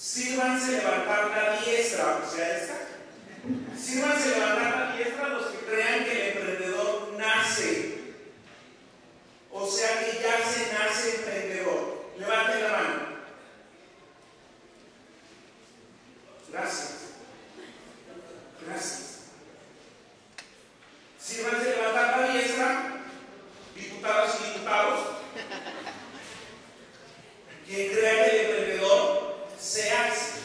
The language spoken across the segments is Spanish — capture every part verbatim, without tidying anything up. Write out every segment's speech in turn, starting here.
Sírvanse levantar la diestra, o sea, esta. Sírvanse levantar la diestra los que crean que el emprendedor nace. O sea que ya se nace emprendedor. Levanten la mano. Gracias. Gracias. Sírvanse levantar la diestra, diputados y diputados. Quien crea que el emprendedor se hace.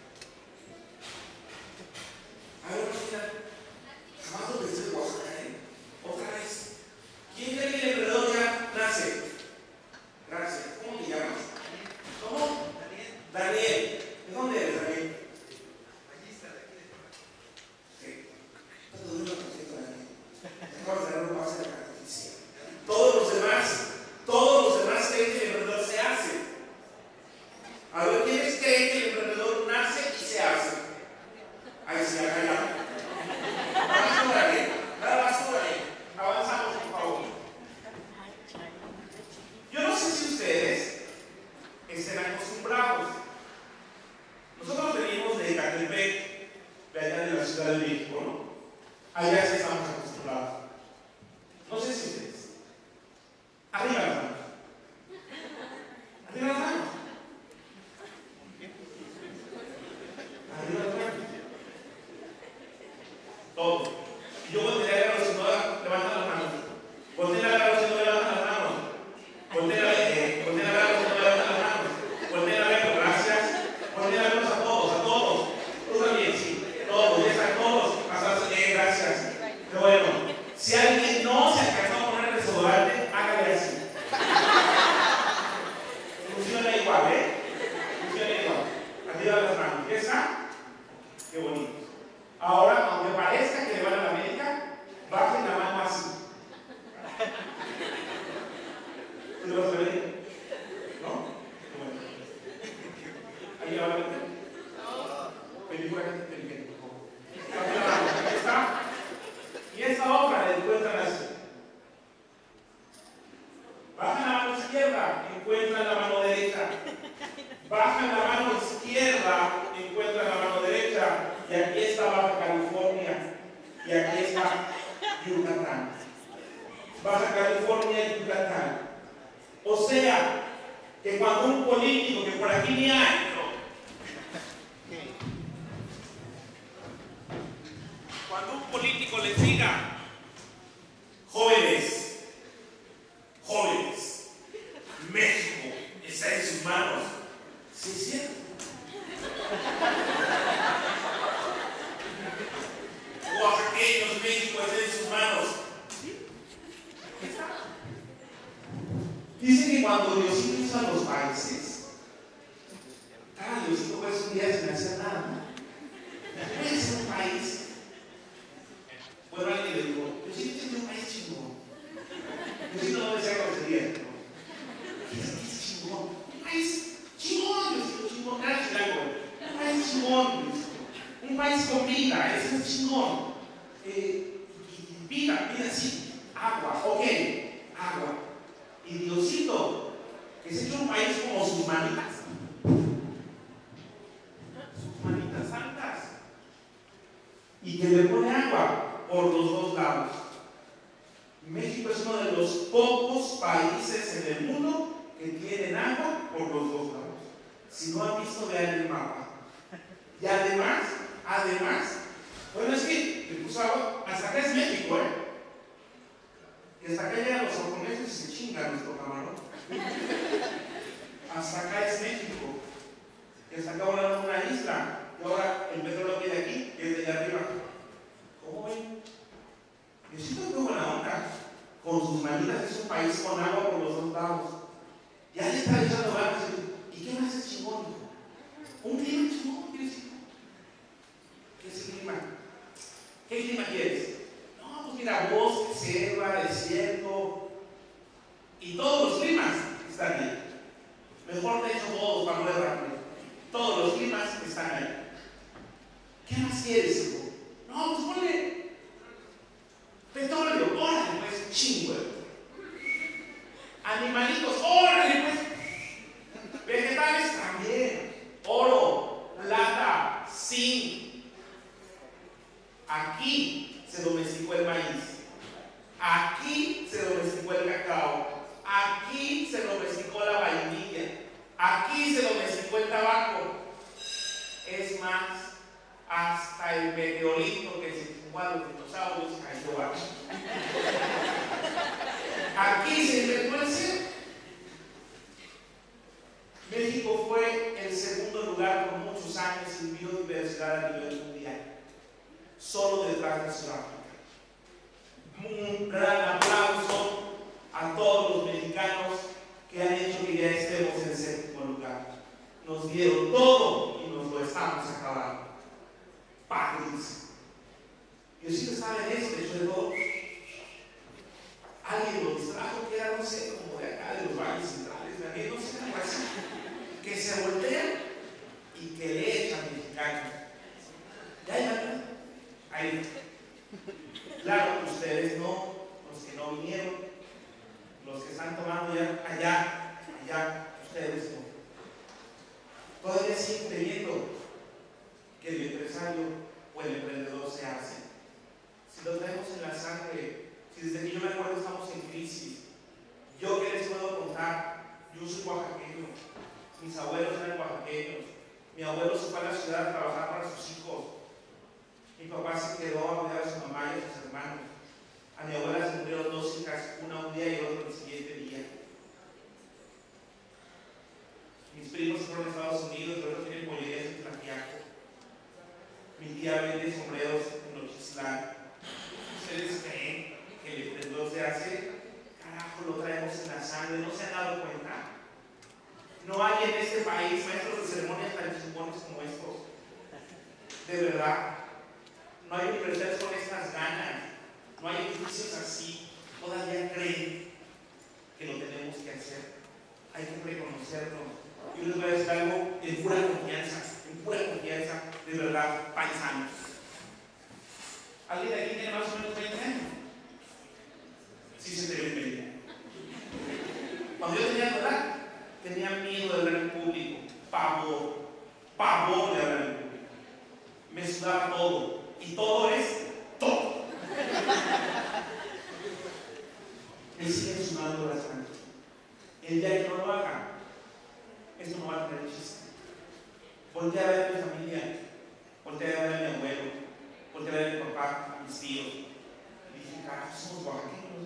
A ver, mira, jamás lo pensé de Oaxaca, ¿eh? Otra vez. ¿Quién cree que el emprendedor ya nace? Gracias. ¿Cómo te llamas? ¿Cómo? Daniel. Daniel. ¿De dónde eres, Daniel? Allí está, de aquí de fuera. Sí. ¿Cuánto dura el proyecto, Daniel? Acabas de dar una base de la noticia. Todos los demás, todos los demás creen que el emprendedor se hace. A ver, ¿quiénes creen que el emprendedor nace y se hace? Ahí sí, acá ya. Nada más por ahí, nada más por ahí. Avanzamos, por favor. Yo no sé si ustedes estén acostumbrados. Nosotros venimos de Ecatepec, de allá de la Ciudad de México, ¿no? Allá sí estamos acostumbrados. No sé si ustedes. Arriba las manos. Arriba las manos. Arriba las manos. Todo. Y yo volteé a ver a los que no levantan las manos. Volteé a ver a los que no levantan las manos. Volteé a ver, eh, volteé a ver a los que no levantan las manos. Volteé a ver, gracias. Volteé a verlos a todos, a todos. Tú también, sí. Todos, ya están todos. Hasta, eh, gracias. Qué bueno. Si alguien no se alcanzó a poner el desodorante, hágale así. Funciona igual, ¿eh? Funciona igual. Arriba las manos. ¿Ya está? Qué bonito. Ahora, aunque parezca que le van a la América, bajen la mano así. ¿Tú le vas a ver? ¿No? Qué bueno. ¿Ahí va a ver? Película que te inteligente, por favor. Bajen la mano. Ahí está. Y esta otra la encuentran así. Bajan la mano izquierda, encuentran la mano derecha. Bajan la mano izquierda, encuentran la mano derecha. Y aquí está Baja California. Y aquí está Yucatán. Baja California y Yucatán. O sea, que cuando un político que por aquí ni hay, cuando un político les diga, jóvenes, jóvenes, México está en sus manos, ¿sí es cierto? Oaxaqueños, México está en sus manos. Dice que cuando Diosito hizo a los países, ah, Diosito pues un día sin hacer nada, ¿no? Puede ser un país. Bueno, alguien le dijo, Diosito tiene un país chingón. Diosito no decía grosería, ¿no? ¿Qué es país chingón? Un país chingón, Diosito chingón. Nada chilango, un país chingón, Diosito. Un país con vida, eso es chingón. Eh, vida, vida sí, agua, ok, agua. Y Diosito, que se echa un país como sus manitas, sus manitas santas, y que le pone agua por los dos lados. México es uno de los pocos países en el mundo que tienen agua por los dos lados. Si no han visto, vean el mapa. Y además, además, bueno, es que le puso agua, hasta acá es México, ¿eh? Y hasta acá llegan los japoneses y se chingan nuestro camarón. Hasta acá es México. Y hasta acá ahora es una isla. Y ahora el petróleo viene aquí y es de allá arriba. ¿Cómo ven? Necesito que buena onda. Con sus manitas es un país con agua por los dos lados. Ya le está echando ganas. ¿Y qué más es chingón? Un clima chingón, ¿quieres decir? ¿Qué es el clima? ¿Qué clima quieres? No, pues mira, bosque, selva, desierto. Y todos los climas están ahí. Mejor de hecho todos, para no errarme. Todos los climas están ahí. ¿Qué más quieres, hijo? No, pues ponle petróleo, órale, pues, chingo. Animalitos, órale, pues. Vegetales también. Oro, México fue el segundo lugar por muchos años en biodiversidad a nivel mundial, solo detrás de Sudáfrica. Un gran aplauso a todos los mexicanos que han hecho que ya estemos en el séptimo lugar. Nos dieron todo y nos lo estamos acabando. Padres. Diosito estaba en eso, de hecho de todo. Alguien lo distrajo, que era, no sé, como de acá, de los valles centrales, de aquí, no sé, algo así. Que se voltean y que le echan mexicanos. Ya, ya, ahí. Claro, ustedes no, los que no vinieron, los que están tomando ya allá, allá, ustedes no. Todavía siguen teniendo que el empresario o el emprendedor se hace. Si lo traemos en la sangre, si desde que yo me acuerdo estamos en crisis, yo que les puedo contar, yo soy oaxaqueño, mis abuelos eran oaxaqueños, mi abuelo se fue a la ciudad a trabajar para sus hijos, mi papá se quedó a cuidar a su mamá y a sus hermanos, a mi abuela se murieron dos hijas, una un día y otra el siguiente día. Mis primos se fueron a Estados Unidos, pero no tienen pollerías en Tlaxiaco. Mi tía vende sombreros en Ochislán. ¿Ustedes creen que el emprendedor se hace? Carajo, lo traemos en la sangre, ¿no se han dado cuenta? No hay en este país maestros de ceremonias tan chingones como estos. De verdad. No hay universidades con estas ganas. No hay edificios así. Todavía creen que lo tenemos que hacer. Hay que reconocerlo. Yo les voy a decir algo en pura confianza, en pura confianza, de verdad, paisanos. ¿Alguien de aquí tiene más o menos veinte años? Sí, se te ve veinte. Cuando yo tenía tu edad, tenía miedo de hablar en público, pavor, pavor de hablar en público. Me sudaba todo, y todo es todo. Me siguen sudando las manos. El día que no lo haga, esto no va a tener chiste. Voltea a ver a mi familia, voltea a ver a mi abuelo, voltea a ver a mi papá, a mis tíos. Y dije, carajo, somos oaxaqueños.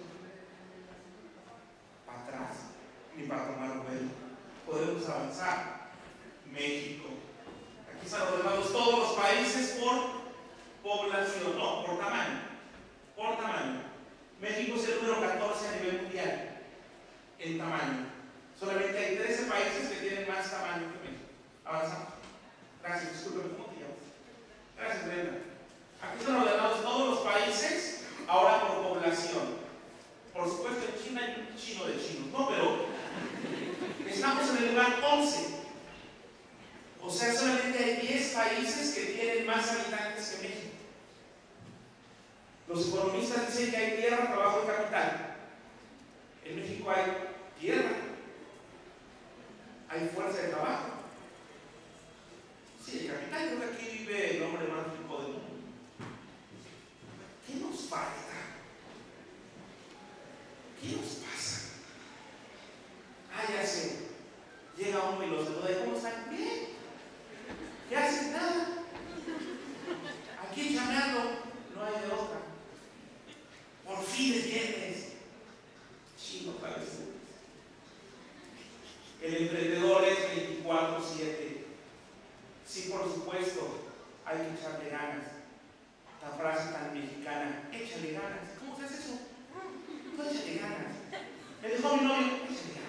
Para atrás, ni para tomar vuelo. Podemos avanzar. México. Aquí están ordenados todos los países por población, no, por tamaño. Por tamaño. México es el número catorce a nivel mundial en tamaño. Solamente hay trece países que tienen más tamaño que México. Avanzamos. Gracias, disculpe, ¿cómo te llamas? Gracias, Brenda. Aquí están ordenados todos los países, ahora por población. Por supuesto, en China hay un chino de chinos, ¿no? Pero estamos en el lugar once. O sea, solamente hay diez países que tienen más habitantes que México. Los economistas dicen que hay tierra, trabajo y capital. En México hay tierra, hay fuerza de trabajo. Sí, el capital, creo que aquí vive el hombre más rico del mundo. ¿Qué nos falta? ¿Qué nos pasa? Ah, ya sé. Llega uno y los saluda. ¿Cómo están? Bien. ¿Qué hacen? Nada. Aquí chameando, no hay de otra. Por fin es viernes. Chino, tal vez. El emprendedor es veinticuatro siete. Sí, por supuesto, hay que echarle ganas. La frase tan mexicana, échale ganas. ¿Cómo se hace eso? No, échale ganas. Me dijo mi novio, échale ganas.